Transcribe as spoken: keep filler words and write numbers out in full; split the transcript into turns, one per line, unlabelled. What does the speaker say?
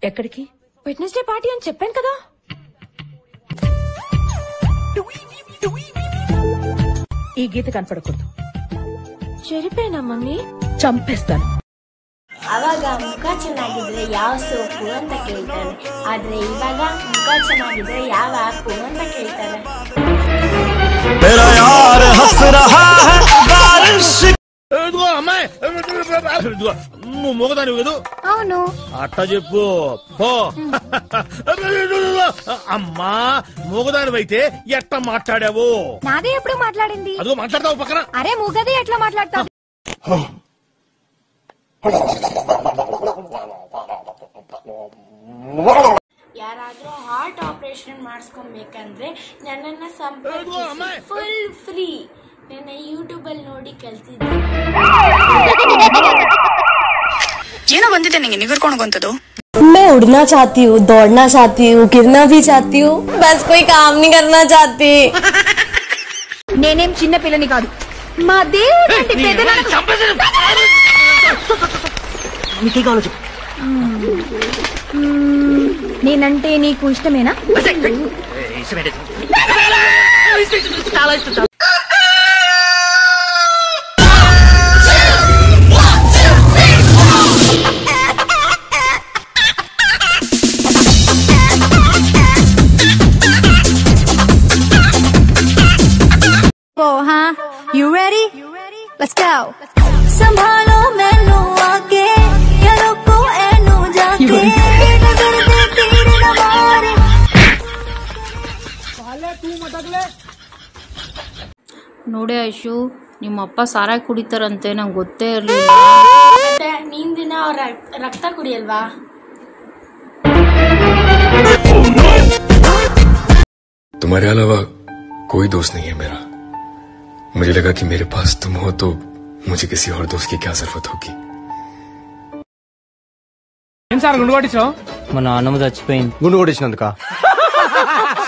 ఎక్కడికి?
Wednesday party అని చెప్పాను కదా.
ఈ గీత కనపడకూడదు.
చెరిపోయినా మమ్మీ?
చంపేస్తాను.
ಅವಾಗ ಮುಖ ಚೆನ್ನಾಗಿದ್ರೆ ಯಾವ ಸೋಪು ಅಂತ ಕೇಳ್ತಾರೆ, ಆದ್ರೆ ಇವಾಗ ಮುಖ ಚೆನ್ನಾಗಿದ್ರೆ ಯಾವ ಆಪು ಅಂತ ಕೇಳ್ತಾರೆ.
నువ్వు మొగదాని కదా?
అవును.
అట్ట చెప్పు. అమ్మా మొగదానివైతే ఎట్ట మాట్లాడావు?
నాదే ఎప్పుడు మాట్లాడింది?
అదిగో మాట్లాడతావు పక్కన.
అరే మూగది ఎట్లా మాట్లాడతావు?
ಯಾರಾದ್ರೂ ಹಾರ್ಟ್ ಆಪರೇಷನ್ ಮಾಡಿಸ್ಕೊಬೇಕಂದ್ರೆ ನನ್ನನ್ನ ಸಂಪರ್ಕಿಸಿ, ಫುಲ್ ಫ್ರೀ. ನನ್ನ ಯೂಟ್ಯೂಬ್ ಅಲ್ಲಿ ನೋಡಿ ಕಲ್ತಿದ್ದೆ.
ಏನೋ ಬಂದಿದೆ ನಿಂಗೆ ನಿಗರ್ಕೊಂಡೋಗಂತದ್ದು.
मैं उड़ना चाहती हूँ, दौड़ना चाहती हूँ, गिरना भी चाहती हूँ, बस कोई काम नहीं करना चाहती.
నేనేం చిన్న పిల్లని కాదు. మా దేవుడి నేనంటే నీకు ఇష్టమేనా? చాలా ఇష్టం.
Oh, huh? You ready? Let's go. संभालो मैनू आके यारो को एनू जाके बेटा करदे तीर न मारे
साले तू मटकले.
ನೋಡೆ ಐಶು, ನಿಮ್ಮಪ್ಪ ಸಾರಾಯಿ ಕುಡಿತಾರಂತೆ, ನಂಗೆ ಗೊತ್ತೇ ಇರ್ಲಿಲ್ಲ.
ಮತ್ತೆ ನೀನ್ ದಿನ ಅವ್ರ ರಕ್ತ ಕುಡಿಯಲ್ವಾ?
तुम्हारे अलावा कोई दोस्त नहीं है मेरा. मुझे लगा कि मेरे पास तुम हो तो मुझे किसी और दोस्त की क्या जरूरत होगी.
ఏం సార్ గుండు కొట్టించావు?
మా నాన్నమ్మ చచ్చిపోయింది.
గుండు కొట్టించినందుక